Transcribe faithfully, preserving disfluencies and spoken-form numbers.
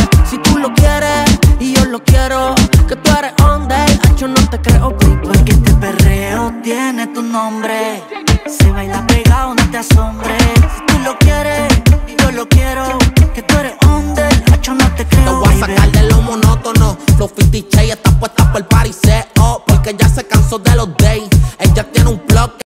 Si tú lo quieres y yo lo quiero, que tú eres onda, yo no te creo, baby. Porque este perreo tiene tu nombre. Se baila pegado, no te asombres. Si tú lo quieres y yo lo quiero, que tú eres onda, yo no te creo, te voy a sacar de lo monótono. Flow cincuenta Shades está puesta por el pariseo, porque ya se cansó de los days.